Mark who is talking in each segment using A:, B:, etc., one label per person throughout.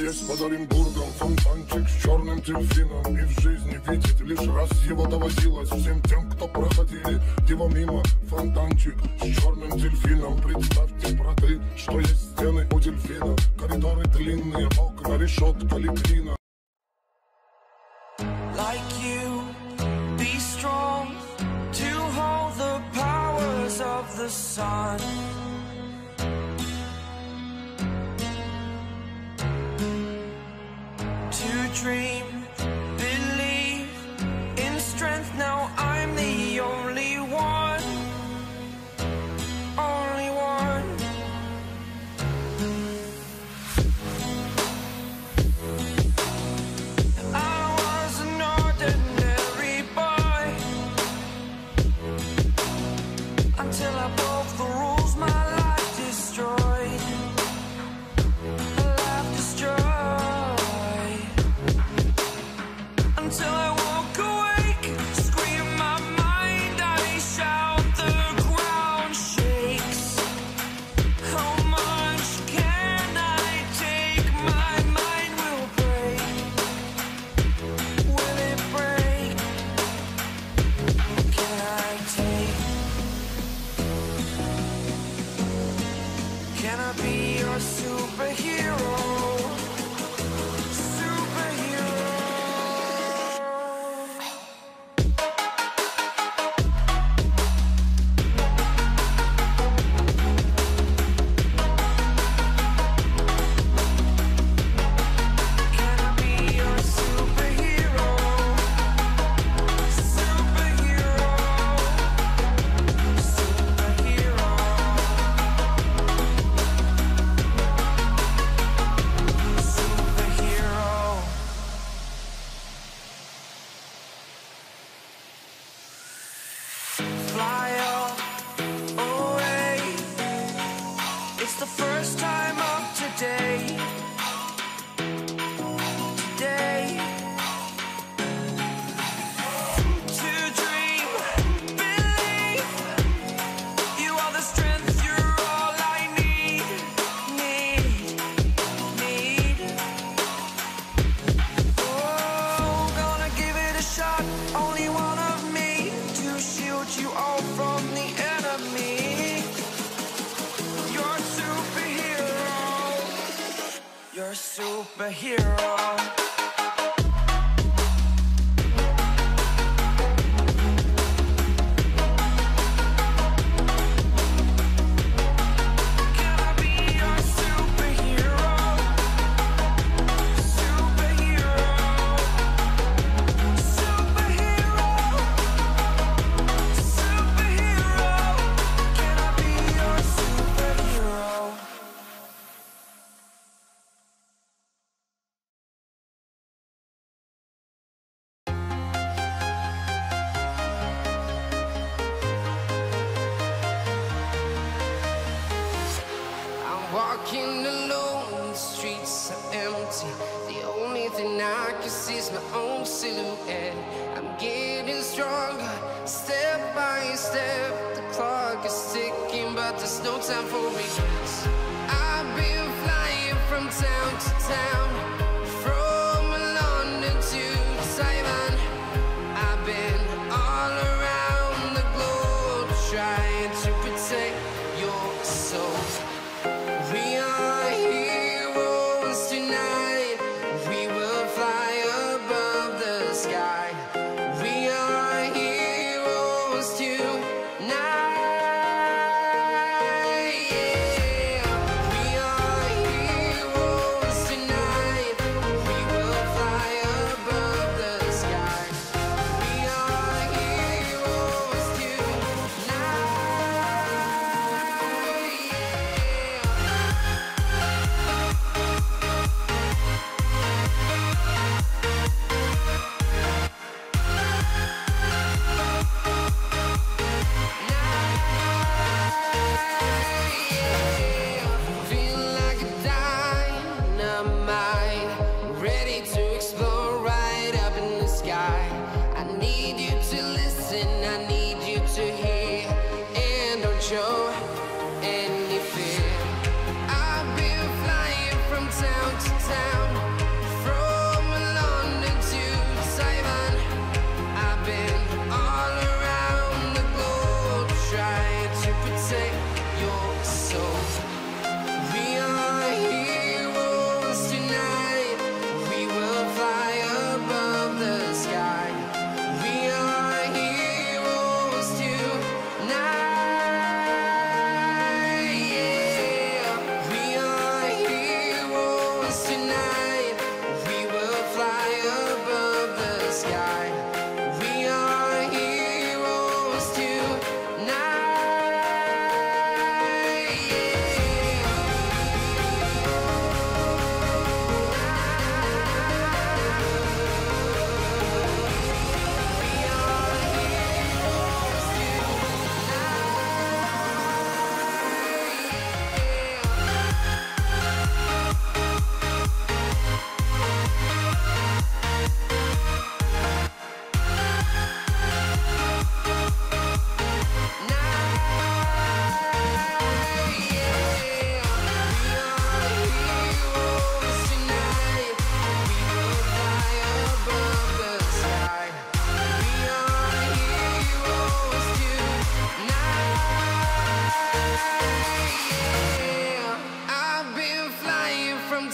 A: есть под Оренбургом фонтанчик с черным дельфином. И в жизни видеть лишь раз его доводилось всем тем, кто проходили его мимо. Фонтанчик с черным дельфином. Представьте, браты, что есть стены у дельфина. Коридоры длинные, окна, решетка, литрина.
B: Like you, be strong to hold the powers of the sun. To dream, believe in strength. Now I'm the only one, only one. I was an ordinary boy until I broke the rules. My life destroyed, my life destroyed. Until I walk awake, scream my mind, I shout, the ground shakes. How much can I take? My mind will break. Will it break? Can I take? Can I be your superhero? Fly away. It's the first time of today. Today. To dream, believe. You are the strength, you're all I need. Need. Oh, gonna give it a shot. Only one of me to shield you all from the enemy. You're a superhero. You're a superhero. Can I be your superhero? Superhero. Superhero. Superhero. Can I be your superhero? I'm walking alone, the streets are empty. The only thing I can see is my own silhouette. I'm getting stronger, step by step. The clock is ticking, but there's no time for regrets. I've been flying from town to town, from London to Taiwan. I've been all around the globe, trying to protect your soul. We are heroes tonight. We will fly above the sky. We are heroes tonight. Yeah.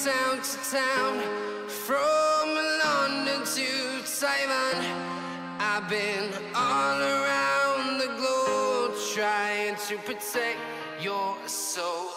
B: town to town, from London to Taiwan. I've been all around the globe trying to protect your soul.